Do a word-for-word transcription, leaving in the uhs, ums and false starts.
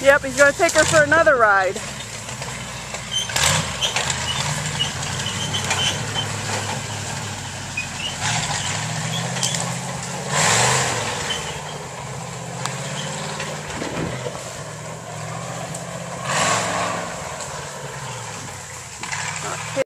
Yep, he's going to take her for another ride.